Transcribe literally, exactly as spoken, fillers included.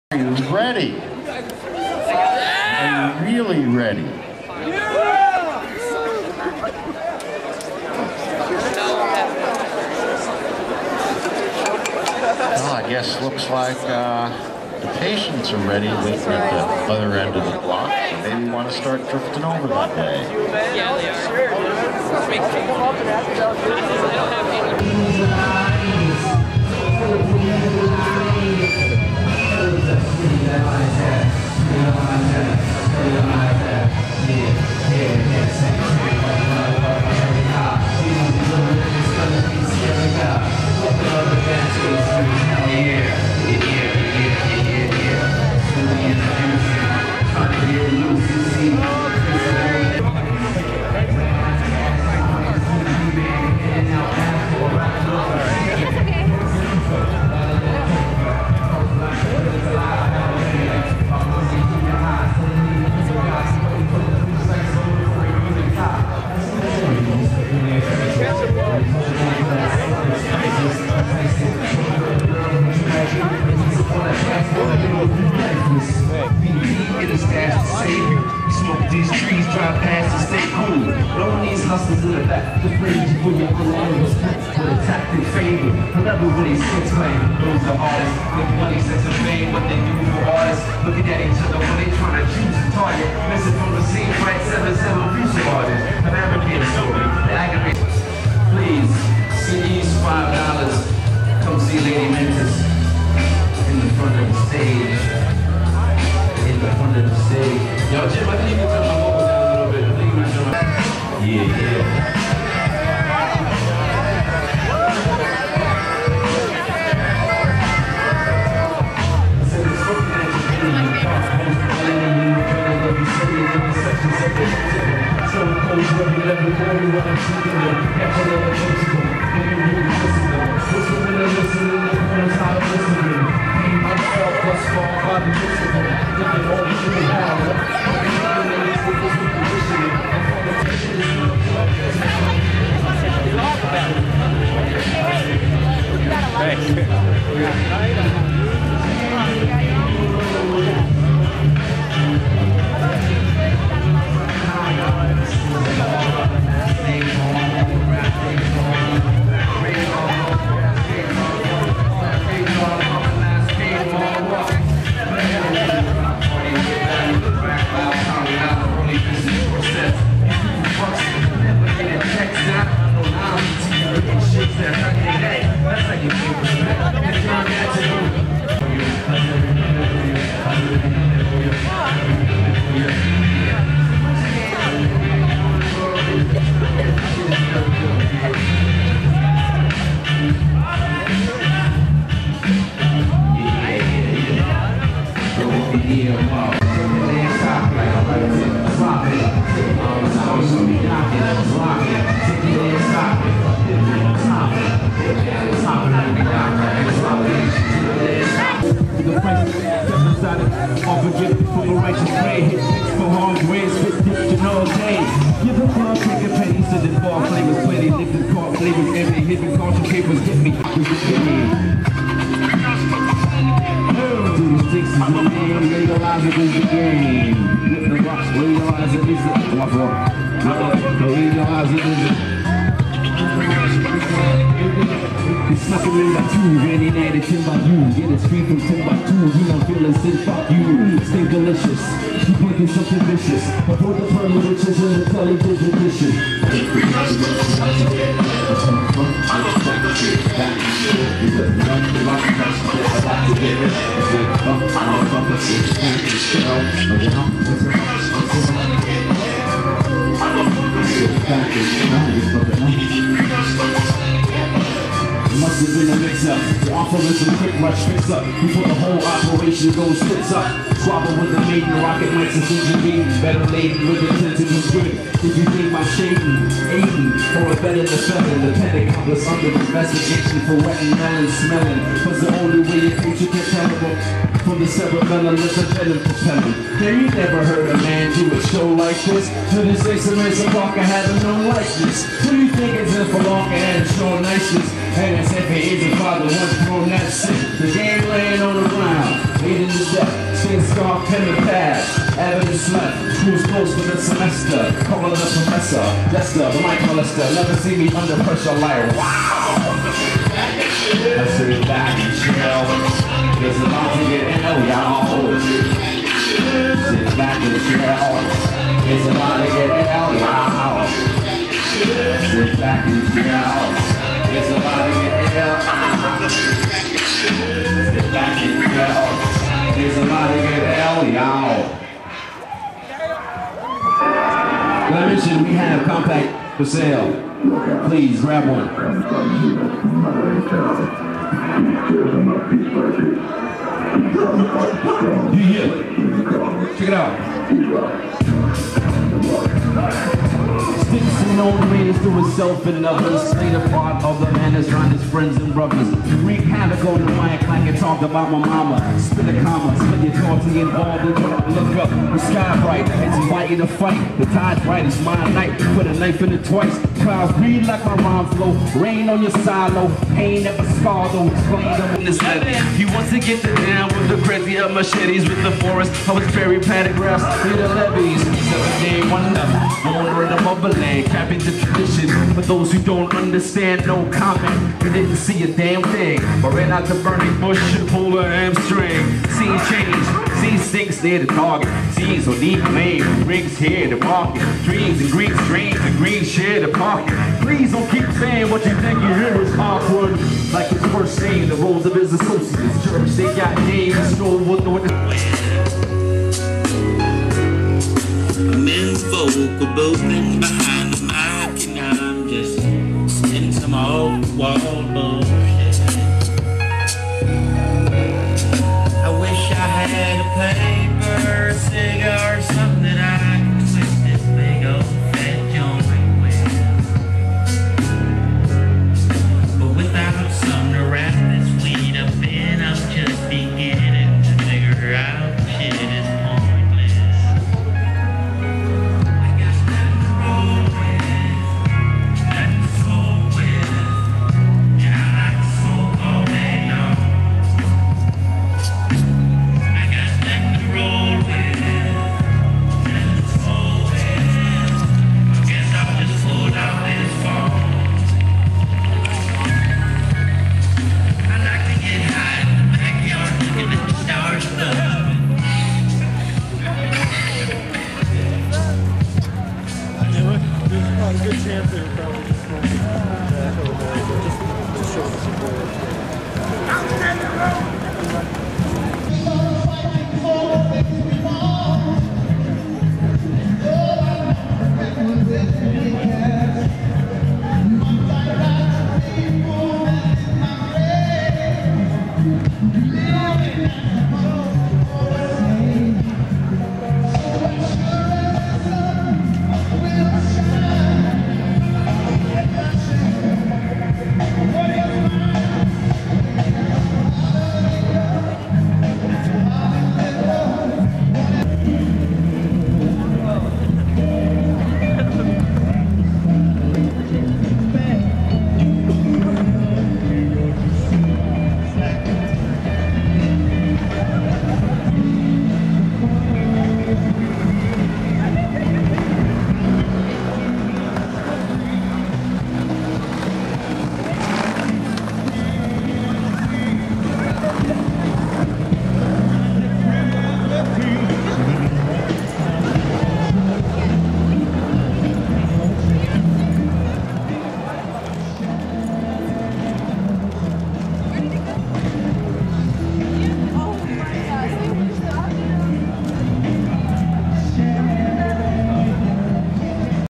Are you ready? Are you really ready? Well, I guess looks like uh, the patients are ready waiting at the other end of the block. So maybe we want to start drifting over that way. Yeah, they are. These trees drive past and stay cool. Blowing these hustlers in the back to praise you for your own respect with a tactic favor. Forever with these six claim. Those are artists with money, sex, and fame. What they do for artists. Looking at each other when they trying to choose a target. Missing from the scene, right? Seven, seven future artists. An African story. The aggravates. Please, see these five dollars. Come see Lady Mentis in the front of the stage. In the front of the stage. Yo, Jim, I think you can turn my vocals down a little bit. I think you might turn my... Yeah, yeah. Something vicious, before the pearly riches and the television dishes. Must have been a mix-up. The offer is a quick rush fix-up before the whole operation goes tits up. Squabble with the maiden, rocket mics and Susan Reed. Better laden with intent to do good. If you think my shading, aiding, or a better defendant, the Pentacomplice under investigation for wet and melon smelling. Cause the only way your future can tell about from the cerebellum with the venom propelling. Have you never heard a man do a show like this? To this day, Samantha Parker had no likeness. Who do you think is in for longer and show niceness? And as if he is a father, once grown, that's it. The game laying on the ground. hated to death, skin scar, pen and pad. Evidence left, school's closed for the semester. Calling the professor, Lester, the mic molester. Never see me under pressure like wow. I sit back and chill. It's about to get ill, y'all. Sit back and chill. It's about to get ill, y'all. Sit back and chill. It's about to get ill. Sit back and chill. It's about to get ill, y'all. Let me mention we have compact for sale. Please grab one. Yeah, check it out. Sticks and old means to himself and others. Stay the part of the man that's around his friends and brothers. Wreak havoc on the mic like it talked about my mama. Spit a comma, spit your thoughts and get involved in what look up. The sky bright, it's inviting to fight. The tide's right, it's my night. Put a knife in it twice. Clouds read like my rhyme flow. Rain on your silo. Pain never scarred though. Explain them in this letter. He wants to get the down with the crazy of machetes with the forest. I was very paddock grass near the levees. Seven day wonder. Owner of the motherland. Capping the tradition. For those who don't understand, no comment. You didn't see a damn thing. But ran out the burning bush and pulled a hamstring. Scene change. Scene stinks near the target. Scenes so deep lane. Rings here to market. Dreams and green streams and green share the pocket. Please don't keep saying what you think you hear is awkward. Like it's worth saying the roles of his associates. Church, they got names. Stole what the men's vocal boothing behind the mic, and I'm just spitting some old wall bullshit. I wish I had a paper cigarette.